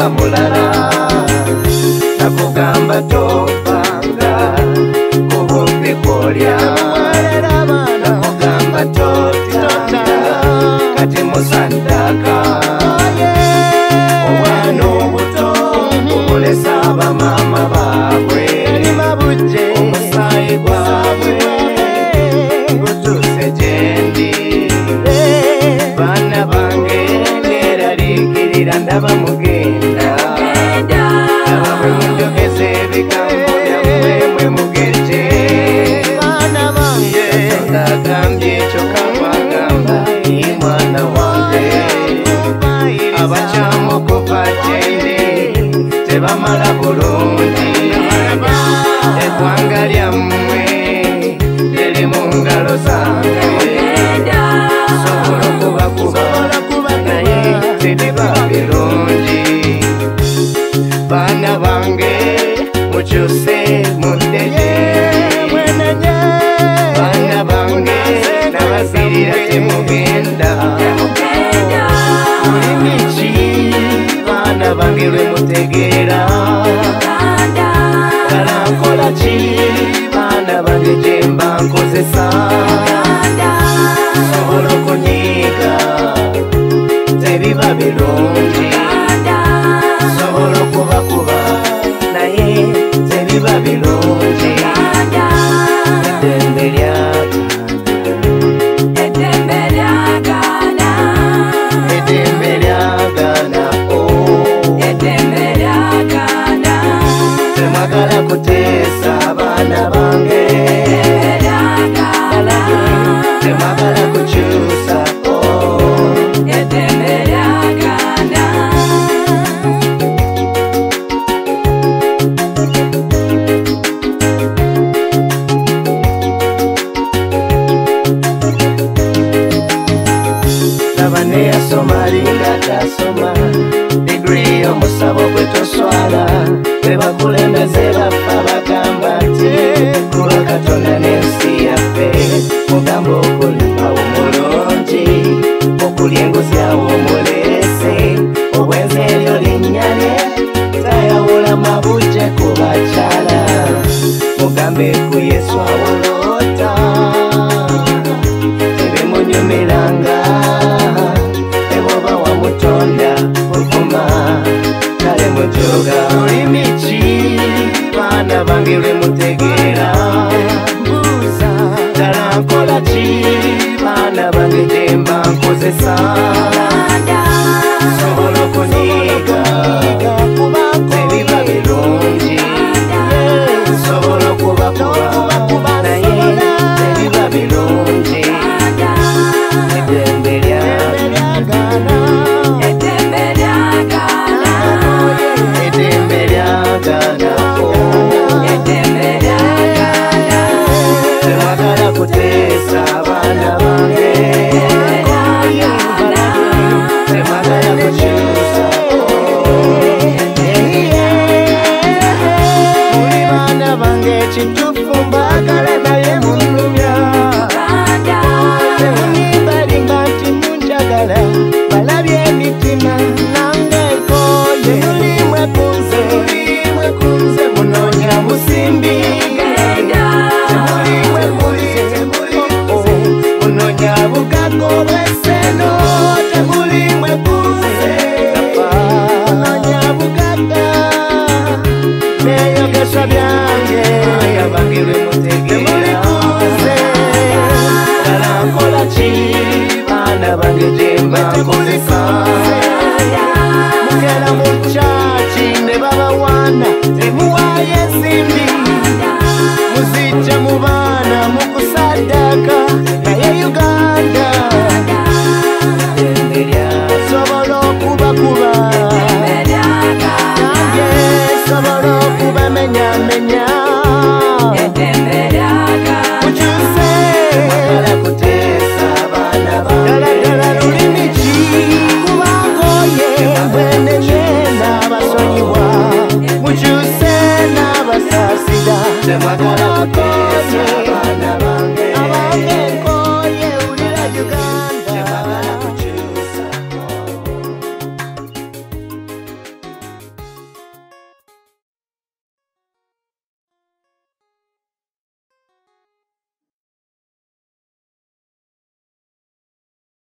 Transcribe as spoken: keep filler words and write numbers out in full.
mulala nakugamba topanga kubumbi kwolya nakugamba totanga kati musandaka obwana obuto kubulesa bamama babwe omusaayi gwabwe gutuse gyendi baana bange neeraliikirira ndaba mugenda ndaba bwe munjogeza ebigambo byammwe mwe mugeje Katonda agambye ekyo kamwagamba ye mwana wange abakyamu okuva gyendi tebamala bulungi eggwanga lyammwe liri mu ngalo zange sobola okubakuba naye tebiba birungi baana bange mukyuse muddeje baana bange nabasirira temugenda mulimi ki baana bange lwe mutegeera kalankola ki baana bange gyemba nkozesa sobola okunyiiga tebiba birungi sobola okubakuba naye tebiba birungi eddembe lyagaana eddembe lyagaana temwagala kuteesa abaana bange temwagala kukyusa laba neyasoma linga tasoma digiri omusabo gwe toswala bebakulembeze bafa bagamba nti kuba Katonda n'ensi yaffe mugamba okulimawo mulungi okulya enguzi awo omulese obwenzi eryo linnya lye tayawula mabuje ku bakyala mugambe ku Yesu awolota tebimunyumiranga eboba wamutonda kuvuma kale mujoga mulimi ki baana bange lwe mutegeera